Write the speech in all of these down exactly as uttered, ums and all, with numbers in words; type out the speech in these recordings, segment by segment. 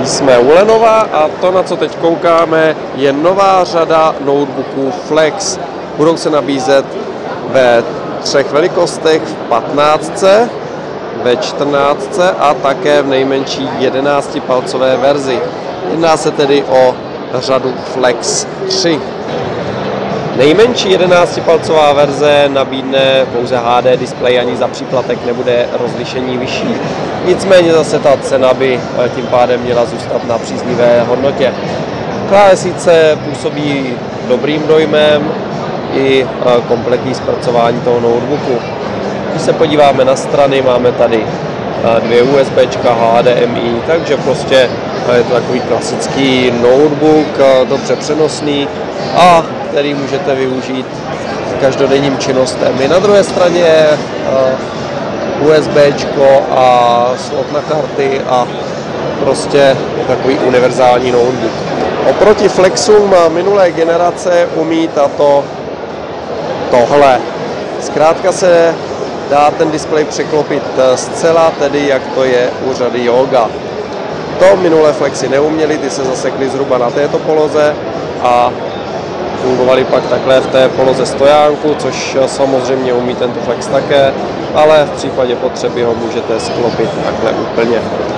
Jsme u Lenova a to, na co teď koukáme, je nová řada notebooků Flex. Budou se nabízet ve třech velikostech, v patnáctce, ve čtrnáctce a také v nejmenší jedenáctipalcové verzi. Jedná se tedy o řadu Flex tři. Nejmenší jedenáctipalcová verze nabídne pouze H D displej, ani za příplatek nebude rozlišení vyšší. Nicméně zase ta cena by tím pádem měla zůstat na příznivé hodnotě. Klávesnice působí dobrým dojmem i kompletní zpracování toho notebooku. Když se podíváme na strany, máme tady dvě USBčka, H D M I, takže prostě je to takový klasický notebook, dobře přenosný a který můžete využít v každodenním činnostem. I na druhé straně je USBčko a slot na karty a prostě takový univerzální notebook. Oproti Flexům minulé generace umí tato tohle. Zkrátka se dá ten displej překlopit zcela, tedy jak to je u řady Yoga. To minulé Flexy neuměly, ty se zasekly zhruba na této poloze a fungovaly pak takhle v té poloze stojánku, což samozřejmě umí tento Flex také, ale v případě potřeby ho můžete sklopit takhle úplně.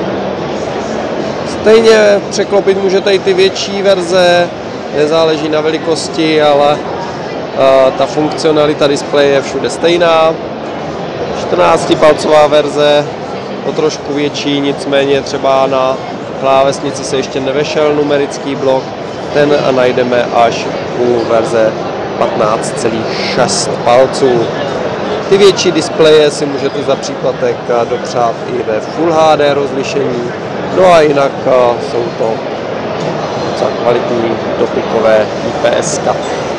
Stejně překlopit můžete i ty větší verze, nezáleží na velikosti, ale ta funkcionalita displeje je všude stejná. čtrnáctipalcová verze, o trošku větší, nicméně třeba na klávesnici se ještě nevešel numerický blok, ten najdeme až u verze patnáct celá šest palců. Ty větší displeje si můžete za příplatek dopřát i ve Full H D rozlišení, no a jinak jsou to za kvalitní dotykové I P S ka.